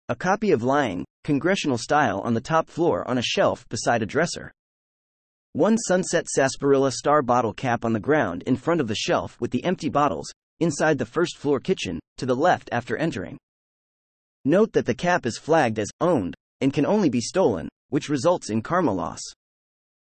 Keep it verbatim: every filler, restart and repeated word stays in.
A copy of lying, congressional style on the top floor on a shelf beside a dresser. One sunset sarsaparilla star bottle cap on the ground in front of the shelf with the empty bottles, inside the first floor kitchen, to the left after entering. Note that the cap is flagged as owned and can only be stolen, which results in karma loss.